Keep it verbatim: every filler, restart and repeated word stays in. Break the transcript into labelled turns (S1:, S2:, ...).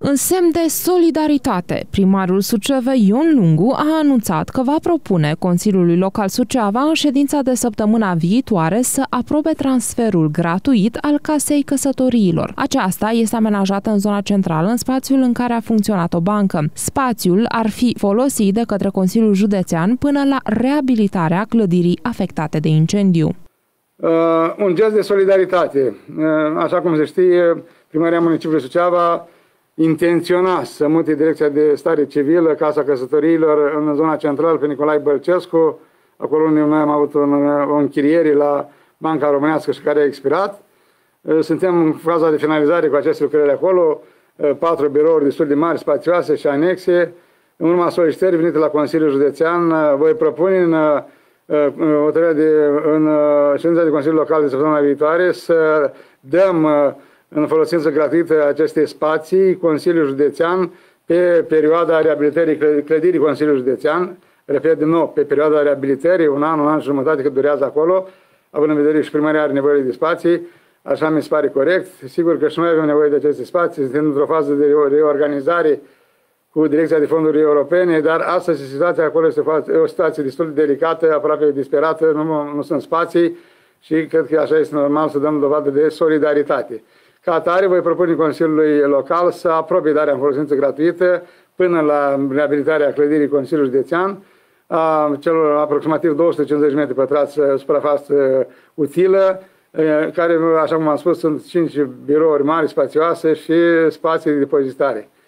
S1: În semn de solidaritate, primarul Sucevei Ion Lungu a anunțat că va propune Consiliului Local Suceava în ședința de săptămâna viitoare să aprobe transferul gratuit al Casei Căsătoriilor. Aceasta este amenajată în zona centrală, în spațiul în care a funcționat o bancă. Spațiul ar fi folosit de către Consiliul Județean până la reabilitarea clădirii afectate de incendiu.
S2: Uh, un gest de solidaritate. Uh, așa cum se știe, Primăria Municipiului Suceava intenționa să mute Direcția de Stare Civilă, Casa Căsătoriilor, în zona centrală, pe Nicolae Bălcescu, acolo unde noi am avut un, o închiriere la Banca Românească și care a expirat. Suntem în faza de finalizare cu aceste lucrări acolo, patru birouri destul de mari, spațioase și anexe. În urma solicitării venite la Consiliul Județean, voi propune în, de, în ședința de Consiliu Local de săptămâna viitoare să dăm în folosință gratuită aceste spații Consiliul Județean pe perioada reabilitării clădirii Consiliului Județean. Repet din nou, pe perioada reabilitării, un an, un an și jumătate cât durează acolo, având în vedere și primăria are nevoie de spații, așa mi se pare corect. Sigur că și noi avem nevoie de aceste spații, suntem într-o fază de reorganizare cu Direcția de Fonduri Europene, dar astăzi situația acolo este o situație destul de delicată, aproape disperată, nu, nu sunt spații și cred că așa este normal să dăm dovadă de solidaritate. Ca atare, voi propune Consiliului Local să aprobe darea în folosință gratuită până la reabilitarea clădirii Consiliului Județean, a celor aproximativ două sute cincizeci de metri pătrați suprafață utilă, care, așa cum am spus, sunt cinci birouri mari, spațioase și spații de depozitare.